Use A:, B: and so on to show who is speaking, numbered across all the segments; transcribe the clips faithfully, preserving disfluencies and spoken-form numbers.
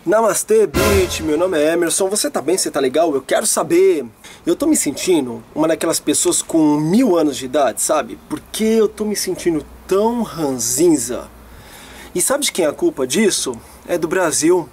A: Namastê, bitch, meu nome é Emerson, você tá bem, você tá legal? Eu quero saber. Eu tô me sentindo uma daquelas pessoas com mil anos de idade, sabe? Porque eu tô me sentindo tão ranzinza. E sabe de quem é a culpa disso? É do Brasil.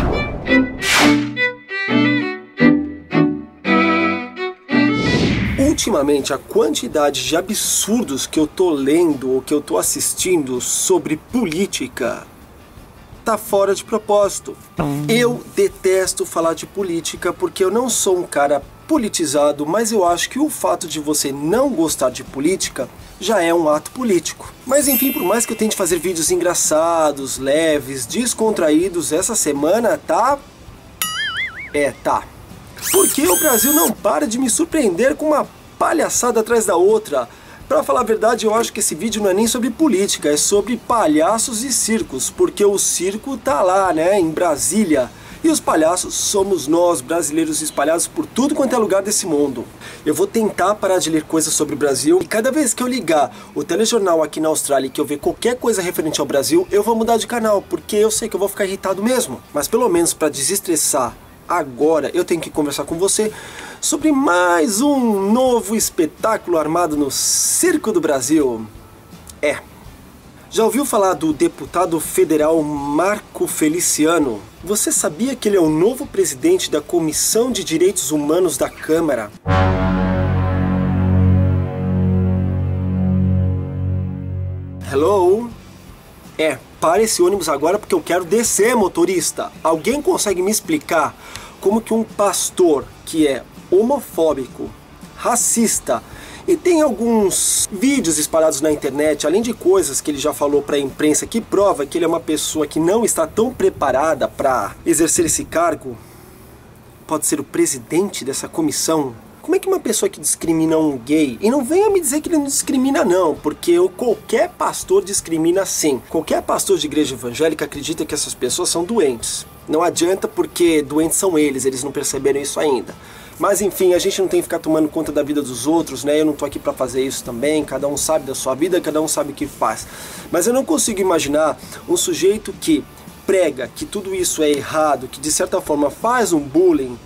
A: Ultimamente, a quantidade de absurdos que eu tô lendo ou que eu tô assistindo sobre política tá fora de propósito. Eu detesto falar de política porque eu não sou um cara politizado, mas eu acho que o fato de você não gostar de política já é um ato político. Mas enfim, por mais que eu tente fazer vídeos engraçados, leves, descontraídos, essa semana tá... É, tá. Porque o Brasil não para de me surpreender com uma palhaçada atrás da outra. Pra falar a verdade, eu acho que esse vídeo não é nem sobre política, é sobre palhaços e circos, porque o circo tá lá, né, em Brasília, e os palhaços somos nós, brasileiros espalhados por tudo quanto é lugar desse mundo. Eu vou tentar parar de ler coisas sobre o Brasil, e cada vez que eu ligar o telejornal aqui na Austrália e que eu ver qualquer coisa referente ao Brasil, eu vou mudar de canal, porque eu sei que eu vou ficar irritado mesmo. Mas pelo menos pra desestressar agora, eu tenho que conversar com você sobre mais um novo espetáculo armado no Circo do Brasil. É. Já ouviu falar do deputado federal Marco Feliciano? Você sabia que ele é o novo presidente da Comissão de Direitos Humanos da Câmara? Hello? É, para esse ônibus agora porque eu quero descer, motorista. Alguém consegue me explicar como que um pastor que é homofóbico, racista, e tem alguns vídeos espalhados na internet, além de coisas que ele já falou para a imprensa que prova que ele é uma pessoa que não está tão preparada para exercer esse cargo, pode ser o presidente dessa comissão? Como é que uma pessoa que discrimina um gay, e não venha me dizer que ele não discrimina não, porque qualquer pastor discrimina sim. Qualquer pastor de igreja evangélica acredita que essas pessoas são doentes. Não adianta porque doentes são eles, eles não perceberam isso ainda. Mas enfim, a gente não tem que ficar tomando conta da vida dos outros, né? Eu não tô aqui pra fazer isso também, cada um sabe da sua vida, cada um sabe o que faz. Mas eu não consigo imaginar um sujeito que prega que tudo isso é errado, que de certa forma faz um bullying,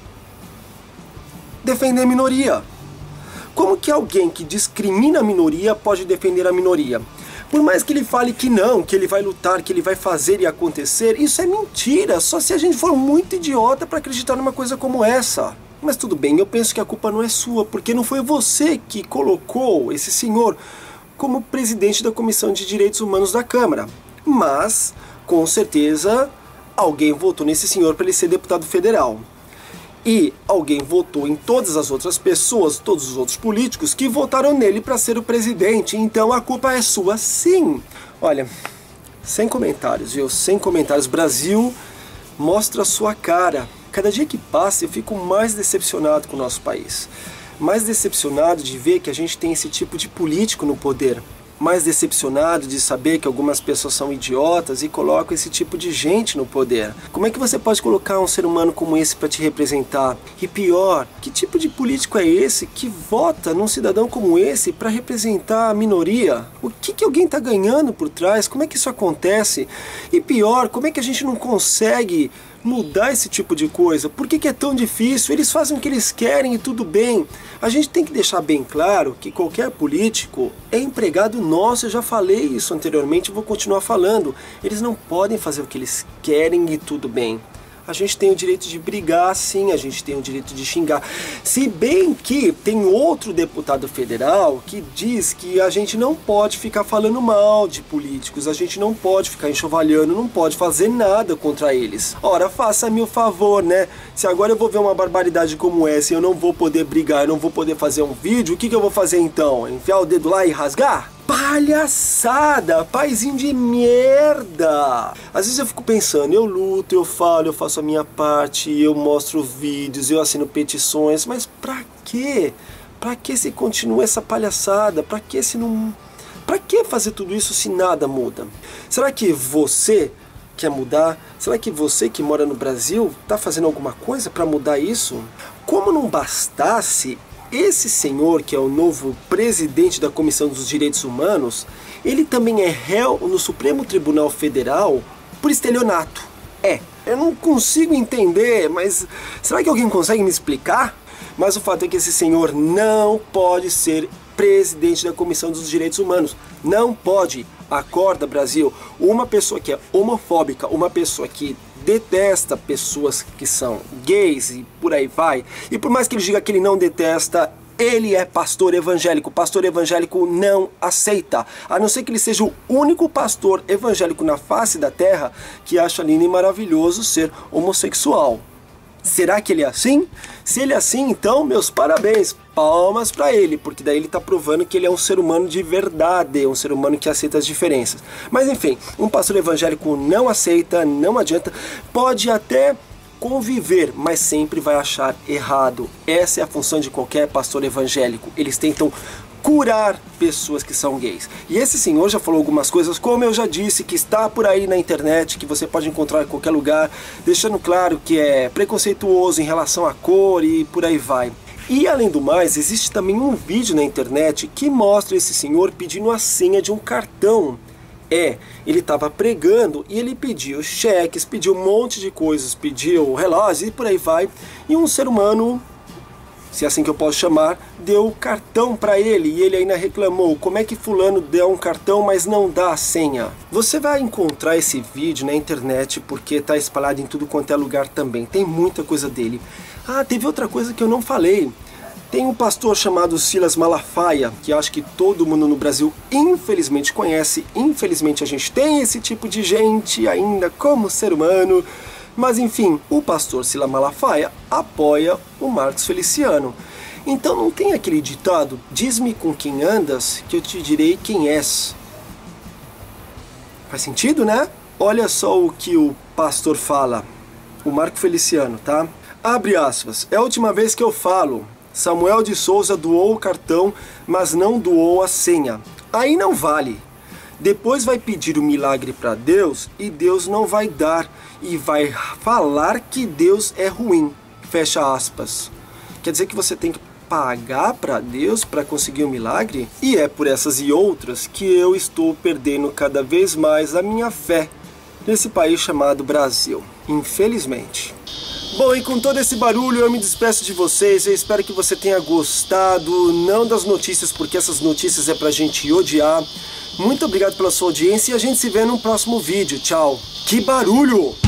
A: defender a minoria. Como que alguém que discrimina a minoria pode defender a minoria? Por mais que ele fale que não, que ele vai lutar, que ele vai fazer e acontecer, isso é mentira, só se a gente for muito idiota para acreditar numa coisa como essa. Mas tudo bem, eu penso que a culpa não é sua, porque não foi você que colocou esse senhor como presidente da Comissão de Direitos Humanos da Câmara. Mas, com certeza, alguém votou nesse senhor para ele ser deputado federal. E alguém votou em todas as outras pessoas, todos os outros políticos que votaram nele para ser o presidente. Então a culpa é sua, sim. Olha, sem comentários, viu? Sem comentários. Brasil, mostra a sua cara. Cada dia que passa eu fico mais decepcionado com o nosso país. Mais decepcionado de ver que a gente tem esse tipo de político no poder. Mais decepcionado de saber que algumas pessoas são idiotas e colocam esse tipo de gente no poder. Como é que você pode colocar um ser humano como esse para te representar? E pior, que tipo de político é esse que vota num cidadão como esse para representar a minoria? O que que alguém está ganhando por trás? Como é que isso acontece? E pior, como é que a gente não consegue mudar esse tipo de coisa? Por que que é tão difícil? Eles fazem o que eles querem e tudo bem. A gente tem que deixar bem claro que qualquer político é empregado nosso. Eu já falei isso anteriormente e vou continuar falando. Eles não podem fazer o que eles querem e tudo bem. A gente tem o direito de brigar, sim, a gente tem o direito de xingar. Se bem que tem outro deputado federal que diz que a gente não pode ficar falando mal de políticos, a gente não pode ficar enxovalhando, não pode fazer nada contra eles. Ora, faça-me o favor, né? Se agora eu vou ver uma barbaridade como essa e eu não vou poder brigar, eu não vou poder fazer um vídeo, o que que eu vou fazer então? Enfiar o dedo lá e rasgar? Palhaçada, paizinho de merda. Às vezes eu fico pensando, eu luto, eu falo, eu faço a minha parte, eu mostro vídeos, eu assino petições, mas pra quê? Pra que se continua essa palhaçada? Pra que se não... Pra que fazer tudo isso se nada muda? Será que você quer mudar? Será que você que mora no Brasil tá fazendo alguma coisa pra mudar isso? Como não bastasse esse senhor, que é o novo presidente da Comissão dos Direitos Humanos, ele também é réu no Supremo Tribunal Federal por estelionato. É, Eu não consigo entender, mas será que alguém consegue me explicar? Mas o fato é que esse senhor não pode ser presidente da Comissão dos Direitos Humanos. Não pode. Acorda, Brasil. Uma pessoa que é homofóbica, uma pessoa que detesta pessoas que são gays e por aí vai, e por mais que ele diga que ele não detesta, ele é pastor evangélico. Pastor evangélico não aceita, a não ser que ele seja o único pastor evangélico na face da terra que acha lindo e maravilhoso ser homossexual. Será que ele é assim? Se ele é assim, então, meus parabéns, palmas para ele, porque daí ele está provando que ele é um ser humano de verdade, um ser humano que aceita as diferenças. Mas enfim, um pastor evangélico não aceita, não adianta, pode até conviver, mas sempre vai achar errado. Essa é a função de qualquer pastor evangélico. Eles tentam curar pessoas que são gays. E esse senhor já falou algumas coisas, como eu já disse, que está por aí na internet, que você pode encontrar em qualquer lugar, deixando claro que é preconceituoso em relação à cor e por aí vai. E além do mais, existe também um vídeo na internet que mostra esse senhor pedindo a senha de um cartão. É, ele estava pregando e ele pediu cheques, pediu um monte de coisas, pediu relógio e por aí vai. E um ser humano, se é assim que eu posso chamar, deu o cartão para ele e ele ainda reclamou. Como é que fulano deu um cartão, mas não dá a senha? Você vai encontrar esse vídeo na internet porque está espalhado em tudo quanto é lugar também. Tem muita coisa dele. Ah, teve outra coisa que eu não falei. Tem um pastor chamado Silas Malafaia, que acho que todo mundo no Brasil infelizmente conhece. Infelizmente a gente tem esse tipo de gente ainda como ser humano. Mas enfim, o pastor Silas Malafaia apoia o Marcos Feliciano. Então não tem aquele ditado, diz-me com quem andas, que eu te direi quem és. Faz sentido, né? Olha só o que o pastor fala, o Marcos Feliciano, tá? Abre aspas, é a última vez que eu falo. Samuel de Souza doou o cartão, mas não doou a senha. Aí não vale. Depois vai pedir o milagre para Deus e Deus não vai dar. E vai falar que Deus é ruim. Fecha aspas. Quer dizer que você tem que pagar para Deus para conseguir um milagre? E é por essas e outras que eu estou perdendo cada vez mais a minha fé nesse país chamado Brasil. Infelizmente. Bom, e com todo esse barulho eu me despeço de vocês, eu espero que você tenha gostado, não das notícias, porque essas notícias é pra gente odiar. Muito obrigado pela sua audiência e a gente se vê no próximo vídeo, tchau. Que barulho!